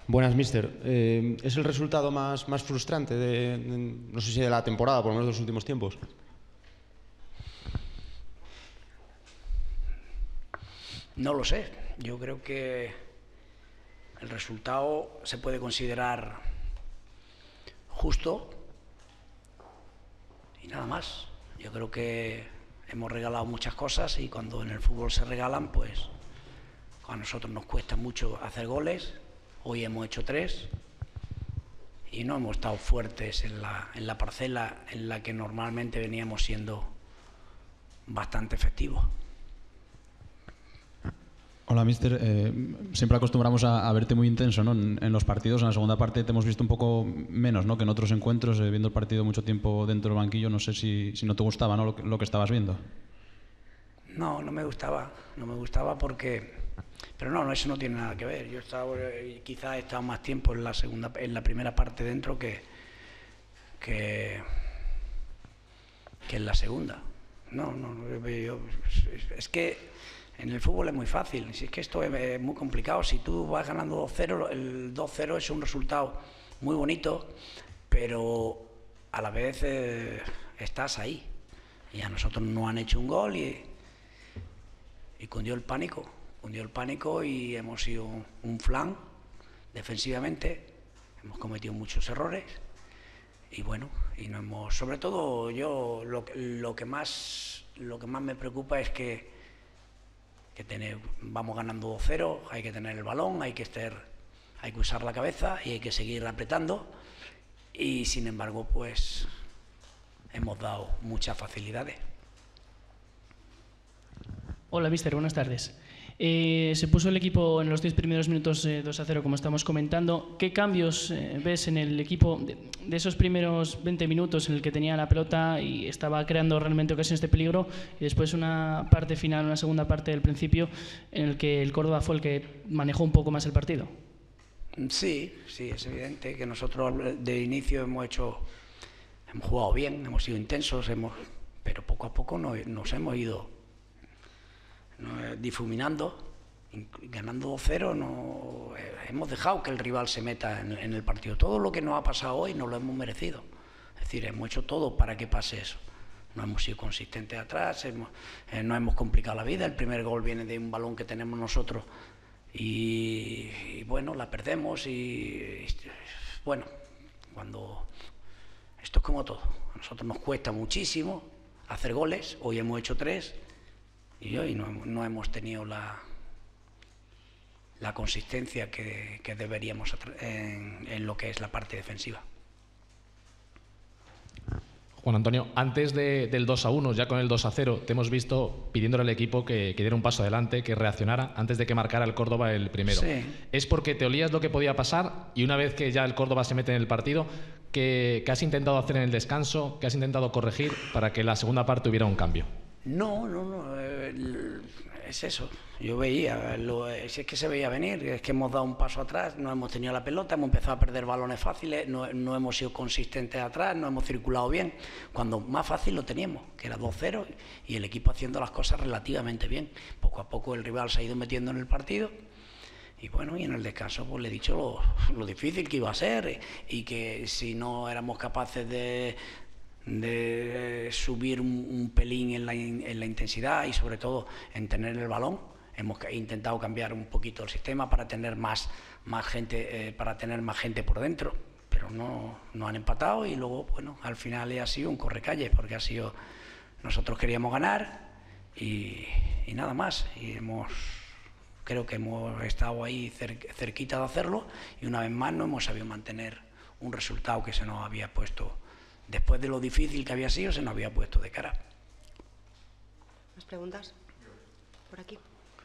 Buenas, míster. ¿Es el resultado más frustrante no sé si de la temporada, por lo menos de los últimos tiempos? No lo sé. Yo creo que el resultado se puede considerar justo y nada más. Yo creo que hemos regalado muchas cosas y cuando en el fútbol se regalan, pues a nosotros nos cuesta mucho hacer goles. Hoy hemos hecho 3 y no hemos estado fuertes en la parcela en la que normalmente veníamos siendo bastante efectivos. Hola, míster. Siempre acostumbramos a verte muy intenso, ¿no? En los partidos. En la segunda parte te hemos visto un poco menos, ¿no?, que en otros encuentros, viendo el partido mucho tiempo dentro del banquillo. No sé si no te gustaba, ¿no?, lo que estabas viendo. No me gustaba. No me gustaba porque... Pero no, eso no tiene nada que ver. Yo quizás he estado más tiempo en la primera parte dentro que en la segunda. Es que en el fútbol es muy fácil. Si es que esto es muy complicado. Si tú vas ganando 2-0, el 2-0 es un resultado muy bonito, pero a la vez estás ahí. Y a nosotros nos han hecho un gol y cundió el pánico. Cundió el pánico y hemos sido un flan defensivamente. Hemos cometido muchos errores y bueno, sobre todo yo lo que más me preocupa es que vamos ganando 2-0, hay que tener el balón, hay que usar la cabeza y hay que seguir apretando y sin embargo pues hemos dado muchas facilidades. Hola, míster, buenas tardes. Se puso el equipo en los 10 primeros minutos 2-0, como estamos comentando. ¿Qué cambios ves en el equipo de esos primeros 20 minutos en el que tenía la pelota y estaba creando realmente ocasiones de peligro, y después una parte final, una segunda parte del principio, en el que el Córdoba fue el que manejó un poco más el partido? Sí, es evidente que nosotros de inicio hemos jugado bien, hemos sido intensos, pero poco a poco nos hemos ido difuminando, ganando 2-0, hemos dejado que el rival se meta en el partido. Todo lo que nos ha pasado hoy nos lo hemos merecido. Es decir, hemos hecho todo para que pase eso. No hemos sido consistentes atrás, no hemos complicado la vida. El primer gol viene de un balón que tenemos nosotros y bueno, la perdemos y bueno, esto es como todo. A nosotros nos cuesta muchísimo hacer goles. Hoy hemos hecho 3 y hoy no hemos tenido la consistencia que deberíamos en lo que es la parte defensiva. Juan Antonio, antes del 2-1, ya con el 2-0, te hemos visto pidiéndole al equipo que diera un paso adelante, que reaccionara antes de que marcara el Córdoba el primero. Sí. ¿Es porque te olías lo que podía pasar y una vez que ya el Córdoba se mete en el partido, que has intentado hacer en el descanso, que has intentado corregir para que la segunda parte hubiera un cambio? No, es eso. Yo veía, si es que se veía venir, es que hemos dado un paso atrás, no hemos tenido la pelota, hemos empezado a perder balones fáciles, no hemos sido consistentes atrás, no hemos circulado bien, cuando más fácil lo teníamos, que era 2-0 y el equipo haciendo las cosas relativamente bien. Poco a poco el rival se ha ido metiendo en el partido y bueno, y en el descanso pues le he dicho lo difícil que iba a ser y que si no éramos capaces de subir un pelín en la intensidad y sobre todo en tener el balón. Hemos intentado cambiar un poquito el sistema para tener más gente, por dentro, pero no han empatado y luego, bueno, al final ha sido un correcalles porque nosotros queríamos ganar y nada más. Y creo que hemos estado ahí cerquita de hacerlo y una vez más no hemos sabido mantener un resultado que se nos había puesto. Después de lo difícil que había sido, se nos había puesto de cara. ¿Más preguntas? Por aquí.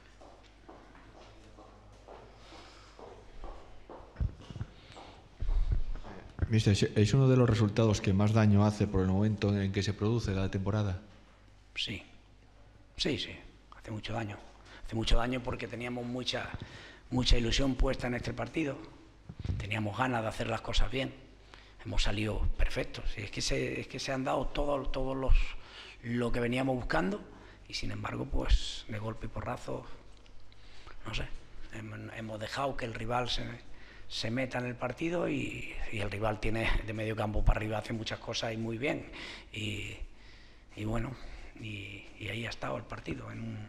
Mister, ¿es uno de los resultados que más daño hace por el momento en que se produce la temporada? Sí. Hace mucho daño. Hace mucho daño porque teníamos mucha ilusión puesta en este partido. Teníamos ganas de hacer las cosas bien. Hemos salido perfectos. Es que se han dado todos lo que veníamos buscando y sin embargo, pues de golpe y porrazo, no sé, hemos dejado que el rival se meta en el partido y el rival tiene de medio campo para arriba, hace muchas cosas y muy bien. Y bueno, y ahí ha estado el partido,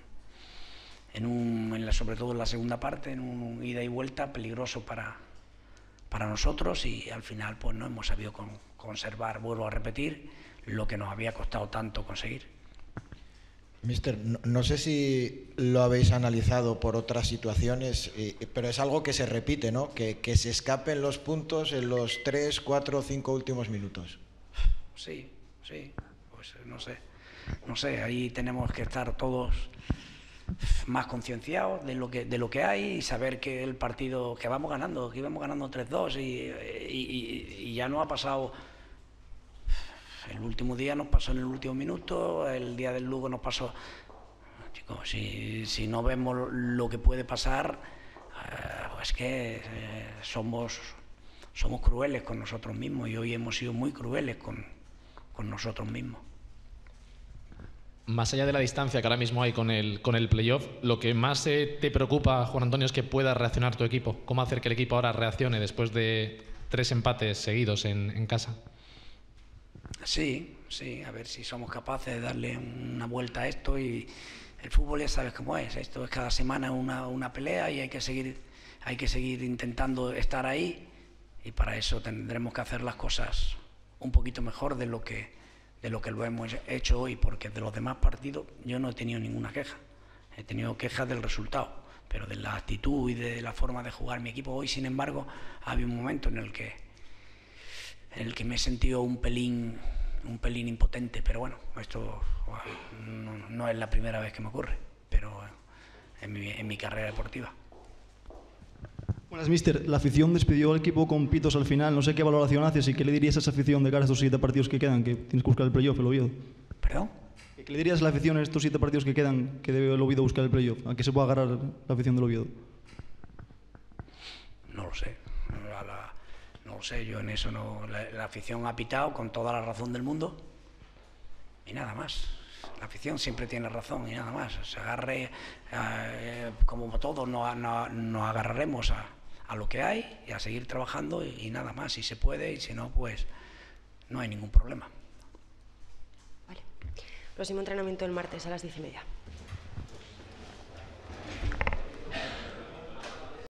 sobre todo en la segunda parte, en un ida y vuelta peligroso para nosotros, y al final pues no hemos sabido conservar, vuelvo a repetir, lo que nos había costado tanto conseguir. Mister, no sé si lo habéis analizado por otras situaciones, pero es algo que se repite, ¿no? Que se escapen los puntos en los 3, 4, 5 últimos minutos. Sí, pues no sé, ahí tenemos que estar todos más concienciados de lo que hay y saber que el partido, que íbamos ganando 3-2 y ya no ha pasado. El último día nos pasó en el último minuto, el día del Lugo nos pasó. Chicos, si no vemos lo que puede pasar, pues que somos crueles con nosotros mismos, y hoy hemos sido muy crueles con nosotros mismos. Más allá de la distancia que ahora mismo hay con el playoff, lo que más te preocupa, Juan Antonio, es que pueda reaccionar tu equipo. ¿Cómo hacer que el equipo ahora reaccione después de 3 empates seguidos en casa? Sí, a ver si somos capaces de darle una vuelta a esto, y el fútbol ya sabes cómo es, esto es cada semana una pelea y hay que seguir intentando estar ahí, y para eso tendremos que hacer las cosas un poquito mejor de lo que lo hemos hecho hoy, porque de los demás partidos yo no he tenido ninguna queja, he tenido quejas del resultado, pero de la actitud y de la forma de jugar mi equipo. Hoy, sin embargo, había un momento en el que me he sentido un pelín impotente, pero bueno, esto no es la primera vez que me ocurre, pero en mi carrera deportiva. Buenas, mister. La afición despidió al equipo con pitos al final. No sé qué valoración haces y qué le dirías a esa afición de cara a estos 7 partidos que quedan, que tienes que buscar el playoff, el Oviedo. ¿Perdón? ¿Qué le dirías a la afición en estos 7 partidos que quedan, que debe el Oviedo buscar el playoff? ¿A qué se puede agarrar la afición del Oviedo? No lo sé. No lo sé, yo en eso no. La afición ha pitado con toda la razón del mundo y nada más. La afición siempre tiene razón y nada más. Se agarre, como todos, nos agarraremos a lo que hay y a seguir trabajando y nada más. Si se puede, y si no, pues no hay ningún problema. Vale. Próximo entrenamiento el martes a las 10:30.